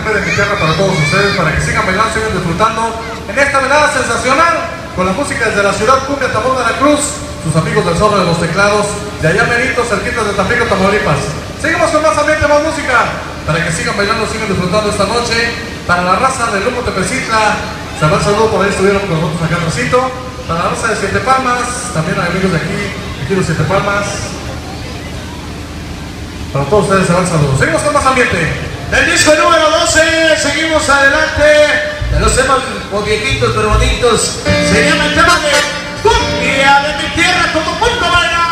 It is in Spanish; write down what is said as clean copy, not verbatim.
de mi tierra para todos ustedes, para que sigan bailando, sigan disfrutando en esta velada sensacional con la música desde la ciudad Cumbia, Tamaulipas, Veracruz, sus amigos del Zorro de los Teclados, de allá merito, cerquitas de Tampico, Tamaulipas. Seguimos con más ambiente, más música, para que sigan bailando, sigan disfrutando esta noche. Para la raza del Grupo Tepecitla, saludo, por ahí estuvieron con nosotros acá en Rosito. Para la raza de Siete Palmas, también hay amigos de aquí los Siete Palmas. Para todos ustedes se van saludos. Seguimos con más ambiente. Del disco número 12, seguimos adelante. De los temas viejitos pero bonitos. Se llama el tema de Cumbia de mi tierra, todo mundo baila.